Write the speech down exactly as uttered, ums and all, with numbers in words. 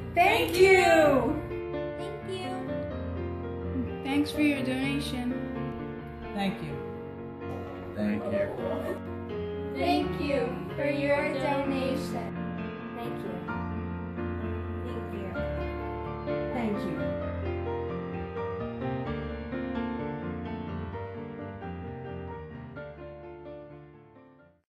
Thank you! Thank you. Thanks for your donation. Thank you. Thank you. Thank you for your donation. Thank you.